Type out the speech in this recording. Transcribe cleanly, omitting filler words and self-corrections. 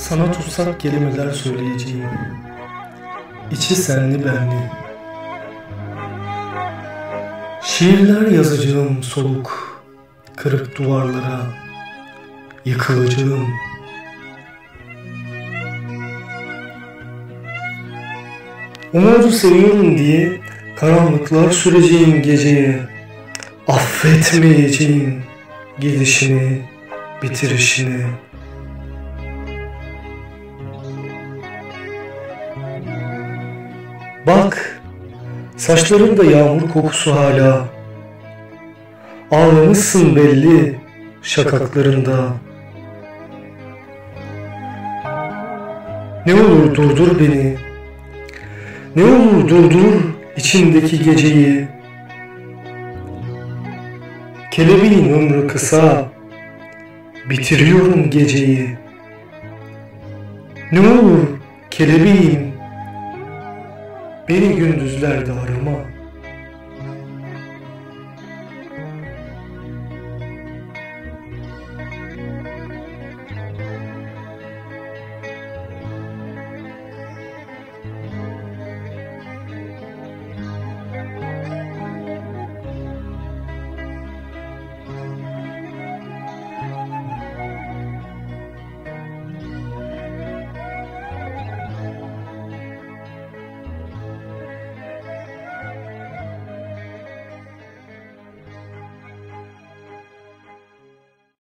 Sana tutsak kelimeler söyleyeceğim, içi senli benli. Şiirler yazacağım soluk, kırık duvarlara yıkılacağım. Umudu seviyorum diye karanlıklar süreceğim geceye. Affetmeyeceğim gidişini, bitirişini. Bak, saçlarında yağmur kokusu hala. Ağlamışsın belli şakaklarında. Ne olur durdur beni. Ne olur durdur içimdeki geceyi. Kelebeğin ömrü kısa, bitiriyorum geceyi. Ne olur kelebeğim, beni gündüzlerde arama.